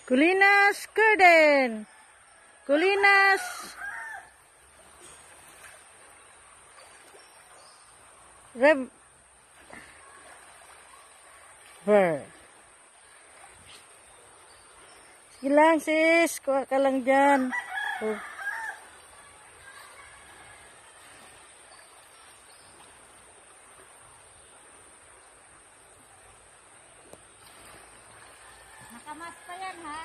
Kulinas Garden. Kulinas River. Sige lang sis, kuha ka lang dyan. Oh. Nakamas pa yan ha.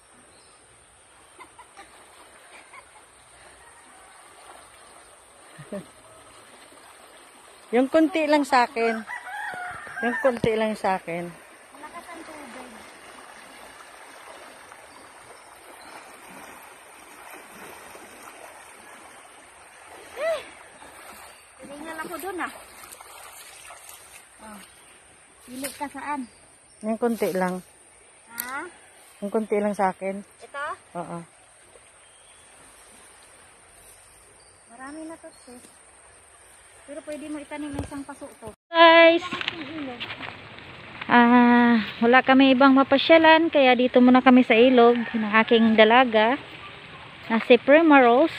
Yung konti lang sa akin. Yung konti lang sa akin. Malakas ang tubig. Hilingal ako dun ah. Oh. Hilig ka saan? Yung konti lang. Ha? Yung konti lang sa akin. Ito? Oo. Marami na to sis. Pero pwede mo itanim na isang paso to. Guys, wala kami ibang mapasyalan kaya dito muna kami sa ilog ng aking dalaga na si Primrose.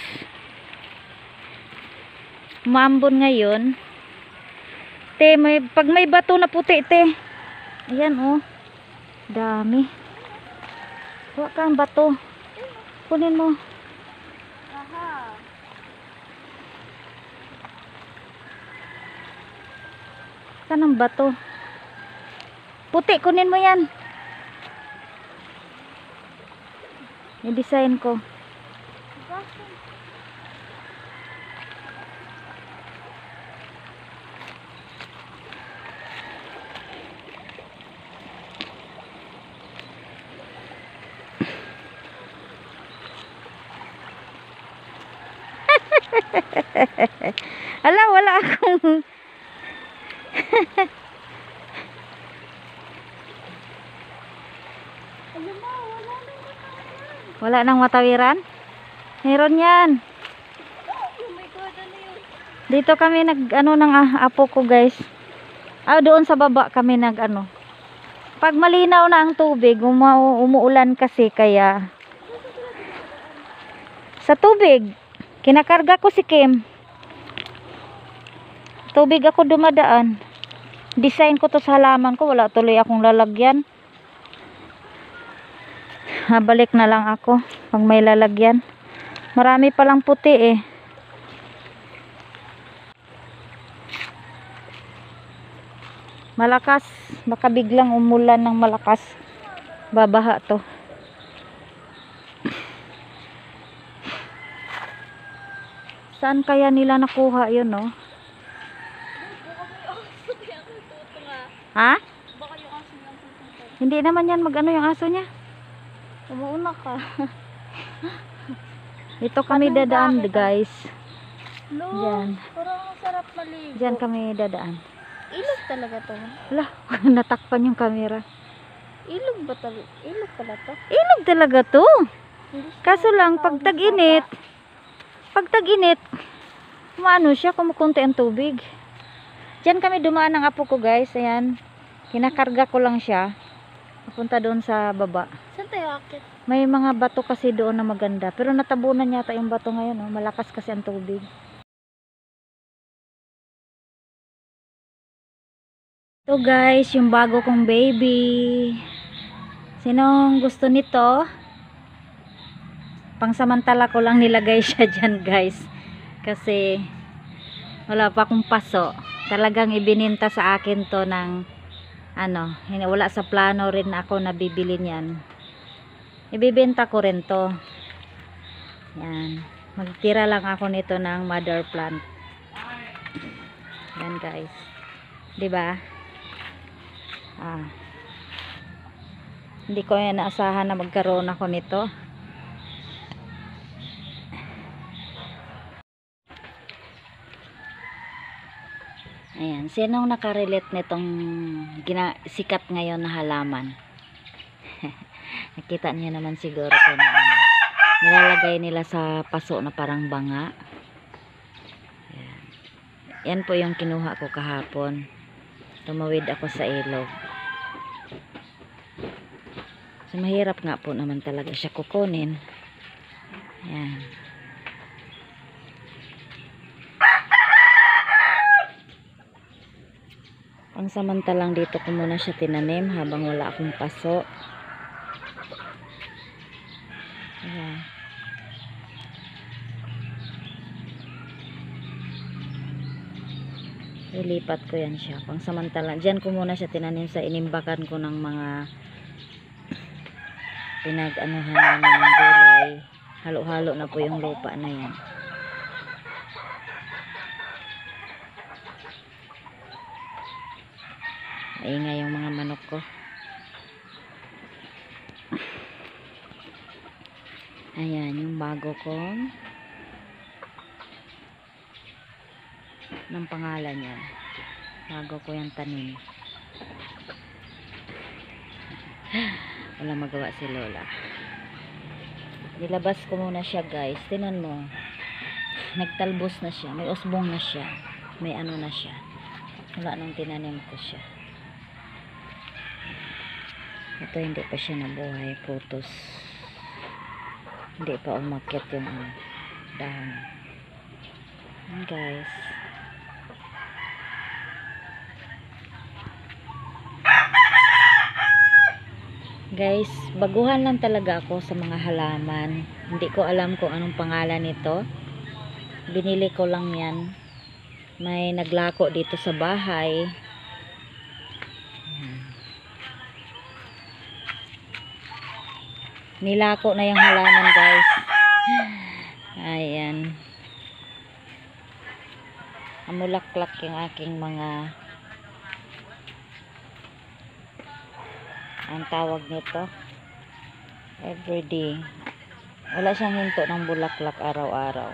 Umambon ngayon. Te, pag may bato na puti, te. Ayan, oh. Dami. Huwag kang bato. Kunin mo. Aha. Saan ang bato? Puti, kunin mo yan. I-design ko. Ala, wala akong wala nang matawiran. Meron yan. Oh my God, ano yun? Dito kami nag-ano ng apo ko, guys. Doon sa baba kami nag-ano. Pag malinaw na ang tubig, umuulan kasi kaya sa tubig, kinakarga ko si Kim. Tubig ako dumadaan. Design ko to sa halaman ko. Wala tuloy akong lalagyan. Balik na lang ako pag may lalagyan. Marami palang puti eh. Malakas. Baka biglang umulan ng malakas. Babaha to. Saan kaya nila nakuha yun, no? Ha? Baka yung aso nilang tutuntun. Hindi naman yan mag-ano yung aso niya. Umuuna ka. Dito kami dadaan, guys. No, Diyan. parang ang sarap maligo. Diyan kami dadaan. Ilog talaga to. Wala, natakpan yung camera. Ilog ba talaga? Ilog pala to? Ilog talaga to. Hindi siya Kaso lang, pag tawag tag-init, umano siya, kumukunti ang tubig. Diyan kami dumaan ng apo ko, guys. Ayan. Kinakarga ko lang siya. Papunta doon sa baba. Saan tayo akit? May mga bato kasi doon na maganda. Pero natabunan yata yung bato ngayon. Oh. Malakas kasi ang tubig. Ito guys, yung bago kong baby. Sinong gusto nito? Pangsamantala ko lang nilagay siya dyan guys. Kasi wala pa akong paso. Talagang ibininta sa akin to ng wala sa plano rin ako na bibili niyan. Ibibenta ko rin to. Yan. Magtira lang ako nito ng mother plant. Yan guys. 'Di ba? Hindi ko yan naasahan na magkaroon ako nito. Ayan. Sinong nakarelate nitong sikat ngayon na halaman? Nakita niyo naman siguro ito na nilalagay nila sa paso na parang banga. Ayan. Yan po yung kinuha ko kahapon. Tumawid ako sa ilog. So, mahirap nga po naman talaga siya kukunin. Ayan. Pangsamantalang dito ko muna siya tinanim habang wala akong paso. Ayan. Ilipat ko yan siya. Pangsamantalang, dyan ko muna siya tinanim sa inimbakan ko ng mga pinag-anuhan namin ng gulay. Halo-halo na po yung lupa na yan. Maingay yung mga manok ko. Ayan, yung bago kong ng pangalan niya. Bago ko yung tanim. Wala magawa si Lola. Nilabas ko muna siya, guys. Tingnan mo. Nagtalbos na siya. May usbong na siya. May ano na siya. Wala nung tinanim ko siya. Ito hindi pa siya nabuhay. Putos. Hindi pa umakyat yung dahon. Ayan, guys. Guys, baguhan lang talaga ako sa mga halaman. Hindi ko alam kung anong pangalan nito. Binili ko lang yan. May naglako dito sa bahay. Ayan. Nilako na yung halaman, guys. Ayan. Amulaklak yung aking mga, ang tawag nito, everyday. Wala siyang hinto ng bulaklak araw-araw.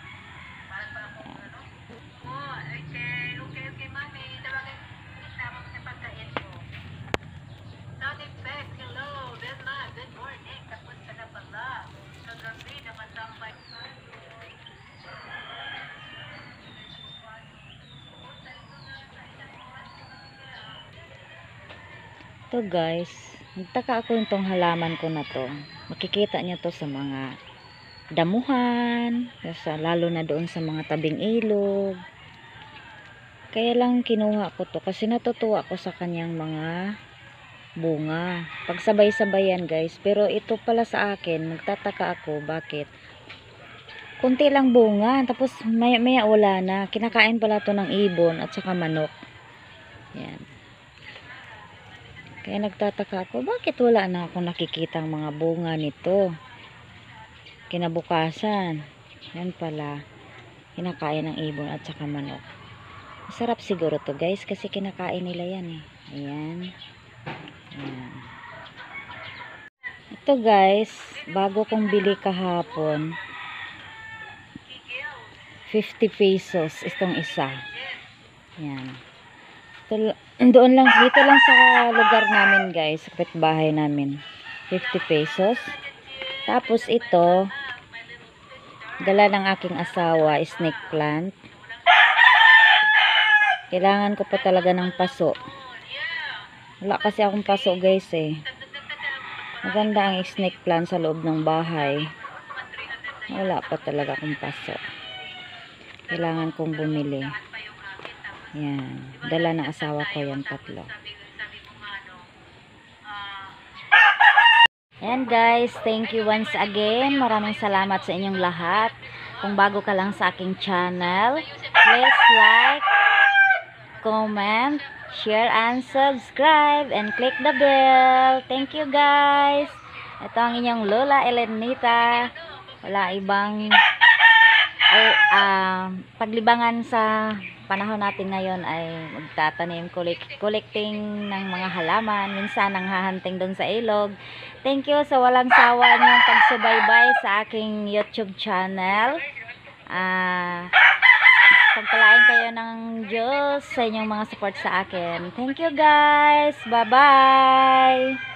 Ito, guys, nagtaka ako itong halaman ko na to. Makikita niyo to sa mga damuhan, lalo na doon sa mga tabing ilog. Kaya lang kinuha ko to kasi natutuwa ko sa kanyang mga bunga. Pagsabay-sabay yan, guys. Pero ito pala sa akin, nagtataka ako bakit kunti lang bunga, tapos maya wala na. Kinakain pala to ng ibon at saka manok. Yan. Kaya nagtataka ako, bakit wala na akong nakikitang mga bunga nito? Kinabukasan, yan pala, kinakain ng ibon at saka manok. Masarap siguro to, guys, kasi kinakain nila yan eh. Ayan. Ayan. Ito, guys, bago kong bili kahapon, 50 pesos itong isa. Ayan. Doon lang, dito lang sa lugar namin, guys, sa kapitbahay namin, 50 pesos. Tapos ito, dala ng aking asawa, snake plant. Kailangan ko pa talaga ng paso. Wala kasi akong paso, guys, eh. Maganda ang snake plant sa loob ng bahay. Wala pa talaga akong paso. Kailangan kong bumili. Yan. Dala ng asawa ko yan, 3. Yan, guys. Thank you once again. Maraming salamat sa inyong lahat. Kung bago ka lang sa aking channel, please like, comment, share, and subscribe. And click the bell. Thank you, guys. Ito ang inyong Lola Elenita. Wala ibang paglibangan sa panahon natin ngayon ay magtatanim, collecting ng mga halaman, minsan ang hahunting doon sa ilog. Thank you sa walang sawa niyong pagsubaybay sa aking YouTube channel. Pagpalain kayo ng Diyos sa inyong mga support sa akin. Thank you, guys. Bye-bye.